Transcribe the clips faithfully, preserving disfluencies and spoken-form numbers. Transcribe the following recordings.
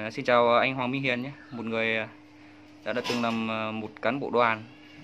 À, xin chào anh Hoàng Minh Hiền nhé, một người đã, đã từng làm một cán bộ đoàn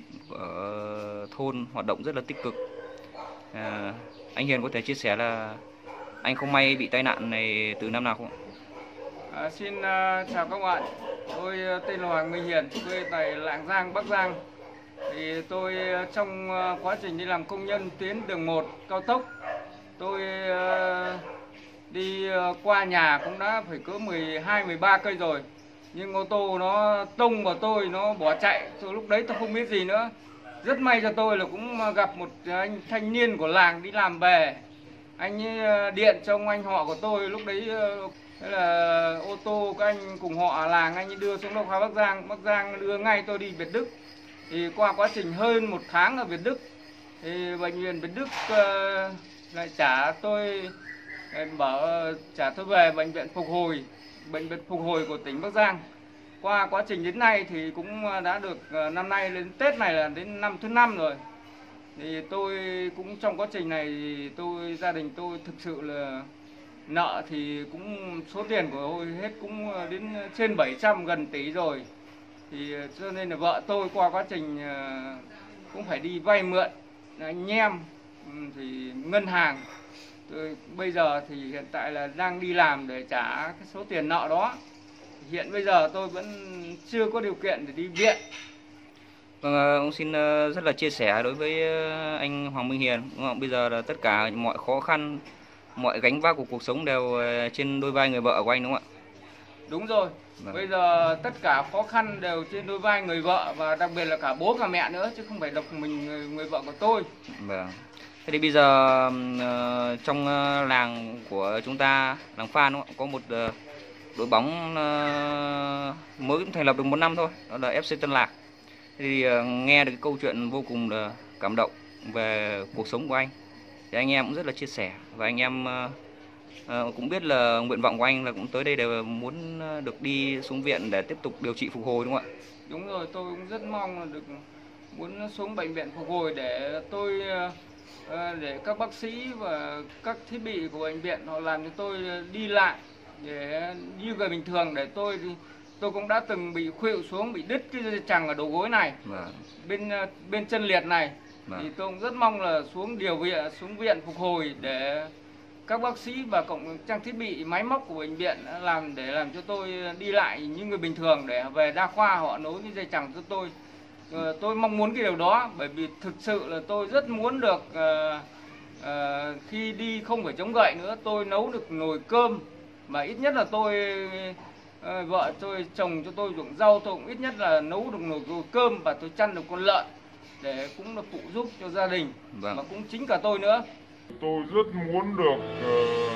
ở thôn, hoạt động rất là tích cực. À, anh Hiền có thể chia sẻ là anh không may bị tai nạn này từ năm nào không ạ? À, xin uh, chào các bạn, tôi uh, tên là Hoàng Minh Hiền, quê tại Lạng Giang, Bắc Giang. Thì tôi uh, trong uh, quá trình đi làm công nhân tuyến đường một cao tốc, tôi uh, đi uh, qua nhà cũng đã phải cỡ mười hai mười ba cây rồi. Nhưng ô tô nó tông vào tôi, nó bỏ chạy, tôi lúc đấy tôi không biết gì nữa. Rất may cho tôi là cũng gặp một anh thanh niên của làng đi làm về. Anh ấy điện cho ông anh họ của tôi, lúc đấy thế là ô tô các anh cùng họ làng, anh ấy đưa xuống Đa khoa Bắc Giang, Bắc Giang đưa ngay tôi đi Việt Đức. Thì qua quá trình hơn một tháng ở Việt Đức thì bệnh viện Việt Đức uh, lại trả tôi bảo trả tôi về bệnh viện phục hồi, bệnh viện phục hồi của tỉnh Bắc Giang. Qua quá trình đến nay thì cũng đã được uh, năm nay đến Tết này là đến năm thứ năm rồi. Thì tôi cũng trong quá trình này thì tôi gia đình tôi thực sự là nợ thì cũng số tiền của tôi hết cũng đến trên bảy trăm, gần tỷ rồi. Thì cho nên là vợ tôi qua quá trình cũng phải đi vay mượn anh em thì ngân hàng. Tôi bây giờ thì hiện tại là đang đi làm để trả cái số tiền nợ đó. Hiện bây giờ tôi vẫn chưa có điều kiện để đi viện. Vâng, ông xin rất là chia sẻ đối với anh Hoàng Minh Hiền. Đúng không? Bây giờ là tất cả mọi khó khăn, mọi gánh vác của cuộc sống đều trên đôi vai người vợ của anh, đúng không ạ? Đúng rồi. Vâng. Bây giờ tất cả khó khăn đều trên đôi vai người vợ, và đặc biệt là cả bố cả mẹ nữa, chứ không phải độc mình người, người vợ của tôi. Vâng. Thế thì bây giờ trong làng của chúng ta, làng Phan, đúng không? Có một đội bóng mới cũng thành lập được một năm thôi, đó là ép xê Tân Lạc. Thì nghe được cái câu chuyện vô cùng là cảm động về cuộc sống của anh, thì anh em cũng rất là chia sẻ, và anh em uh, cũng biết là nguyện vọng của anh là cũng tới đây đều muốn được đi xuống viện để tiếp tục điều trị phục hồi, đúng không ạ? Đúng rồi, tôi cũng rất mong là được muốn xuống bệnh viện phục hồi để tôi uh, để các bác sĩ và các thiết bị của bệnh viện họ làm cho tôi đi lại để như người bình thường. Để tôi tôi cũng đã từng bị khuỵu xuống, bị đứt cái dây chằng ở đầu gối này, vâng. bên bên chân liệt này, vâng. Thì tôi cũng rất mong là xuống điều viện, xuống viện phục hồi để các bác sĩ và cộng trang thiết bị máy móc của bệnh viện làm để làm cho tôi đi lại như người bình thường, để về đa khoa họ nối cái dây chằng cho tôi. Ờ, tôi mong muốn cái điều đó, bởi vì thực sự là tôi rất muốn được uh, uh, khi đi không phải chống gậy nữa, tôi nấu được nồi cơm, mà ít nhất là tôi À, vợ tôi, chồng cho tôi ruộng rau, tôi cũng ít nhất là nấu được nồi cơm, và tôi chăn được con lợn để cũng là phụ giúp cho gia đình, vâng. Mà cũng chính cả tôi nữa. Tôi rất muốn được uh,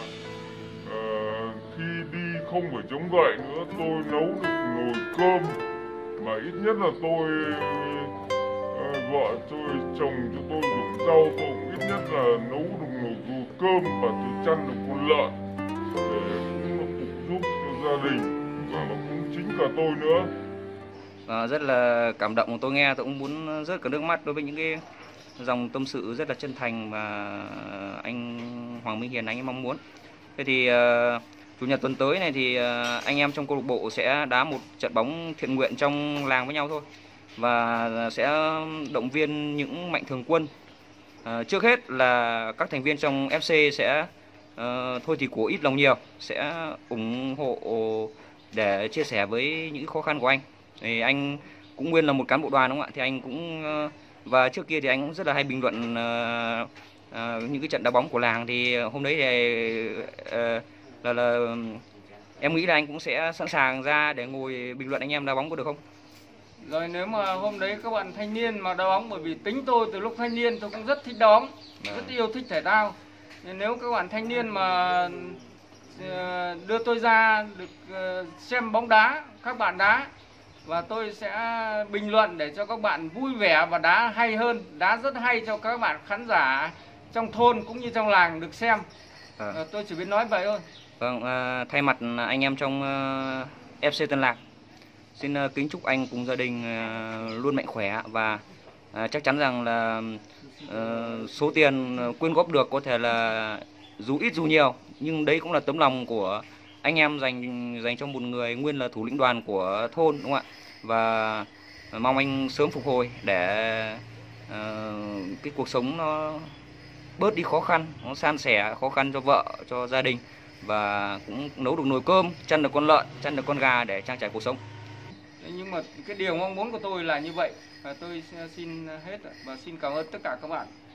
uh, khi đi không phải chống gậy nữa, tôi nấu được nồi cơm, mà ít nhất là tôi uh, vợ tôi, chồng cho tôi ruộng rau, tôi cũng ít nhất là nấu được nồi cơm và tôi chăn được con lợn để cũng là phụ giúp cho gia đình, và nó cũng chính cả tôi nữa. À, rất là cảm động, tôi nghe tôi cũng muốn rớt cả nước mắt đối với những cái dòng tâm sự rất là chân thành mà anh Hoàng Minh Hiền anh ấy mong muốn. Thế thì uh, chủ nhật tuần tới này thì uh, anh em trong câu lạc bộ sẽ đá một trận bóng thiện nguyện trong làng với nhau thôi, và sẽ động viên những mạnh thường quân. Uh, trước hết là các thành viên trong ép xê sẽ uh, thôi thì của ít lòng nhiều, sẽ ủng hộ để chia sẻ với những khó khăn của anh. Thì anh cũng nguyên là một cán bộ đoàn, đúng không ạ? Thì anh cũng và trước kia thì anh cũng rất là hay bình luận uh, uh, những cái trận đá bóng của làng. Thì hôm đấy thì uh, là, là em nghĩ là anh cũng sẽ sẵn sàng ra để ngồi bình luận anh em đá bóng, có được không? Rồi nếu mà hôm đấy các bạn thanh niên mà đá bóng, bởi vì tính tôi từ lúc thanh niên tôi cũng rất thích đá bóng, à. rất yêu thích thể thao. Nên nếu các bạn thanh niên mà đưa tôi ra được xem bóng đá, các bạn đá, và tôi sẽ bình luận để cho các bạn vui vẻ và đá hay hơn, đá rất hay cho các bạn khán giả trong thôn cũng như trong làng được xem. À. À, tôi chỉ biết nói vậy thôi. Vâng, à, thay mặt anh em trong uh, ép xê Tân Lạc, xin uh, kính chúc anh cùng gia đình uh, luôn mạnh khỏe, và uh, chắc chắn rằng là uh, số tiền quyên góp được có thể là dù ít dù nhiều, nhưng đấy cũng là tấm lòng của anh em dành dành cho một người nguyên là thủ lĩnh đoàn của thôn, đúng không ạ? Và mong anh sớm phục hồi để uh, cái cuộc sống nó bớt đi khó khăn, nó san sẻ khó khăn cho vợ, cho gia đình, và cũng nấu được nồi cơm, chăn được con lợn, chăn được con gà để trang trải cuộc sống. Nhưng mà cái điều mong muốn của tôi là như vậy, và tôi xin hết và xin cảm ơn tất cả các bạn.